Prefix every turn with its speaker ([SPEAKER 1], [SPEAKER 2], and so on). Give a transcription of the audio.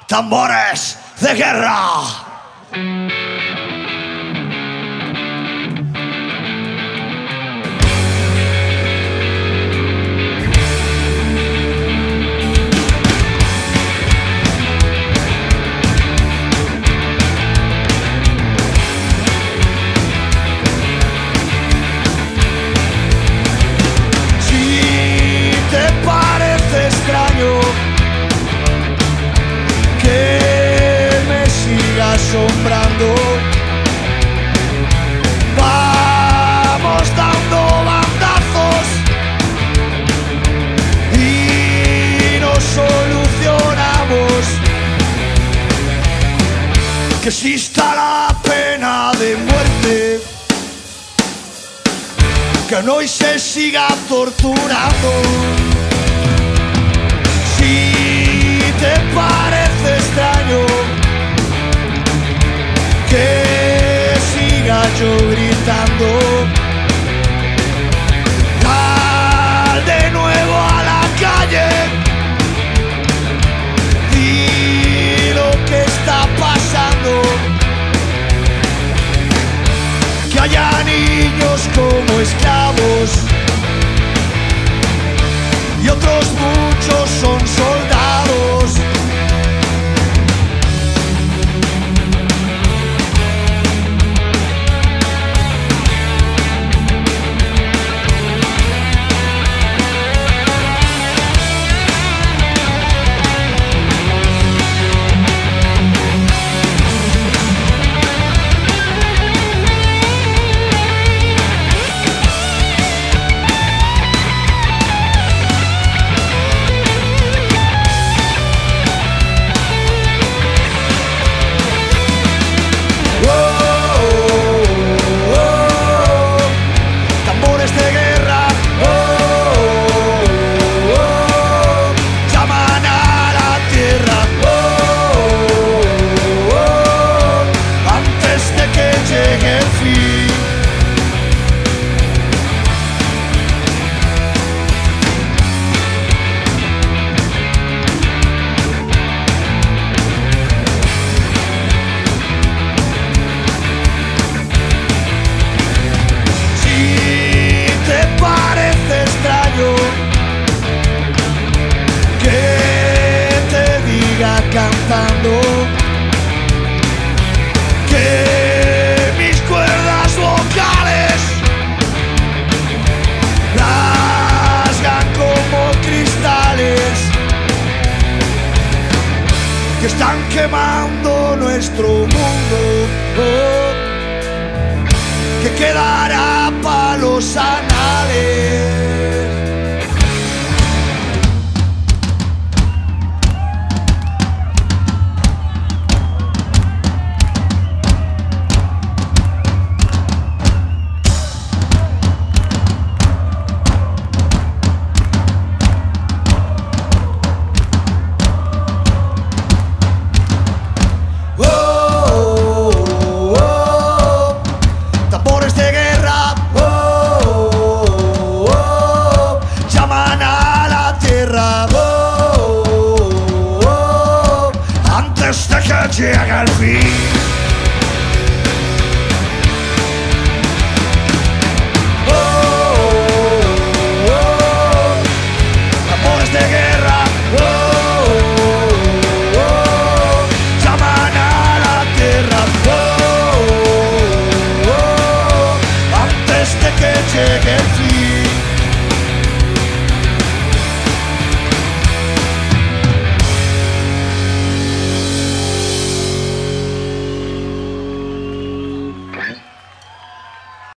[SPEAKER 1] tambores de guerra.
[SPEAKER 2] Asombrando, vamos dando bandazos y nos solucionamos.
[SPEAKER 1] Que exista la pena de muerte,
[SPEAKER 2] que no y se siga torturando. Si te parece extraño que siga yo gritando, sal de nuevo a la calle, di lo que está pasando, que haya niños como esclavos y otros muchos son soldados. Cantando que mis cuerdas vocales rasgan como cristales que están quemando nuestro mundo, que quedará para los anales. Llega el fin.